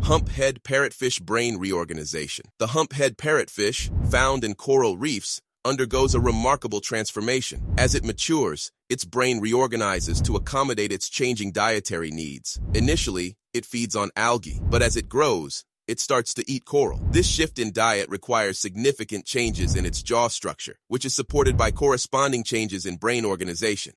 Humphead Parrotfish brain reorganization. The humphead parrotfish, found in coral reefs, undergoes a remarkable transformation. As it matures, its brain reorganizes to accommodate its changing dietary needs. Initially, it feeds on algae, but as it grows, it starts to eat coral. This shift in diet requires significant changes in its jaw structure, which is supported by corresponding changes in brain organization.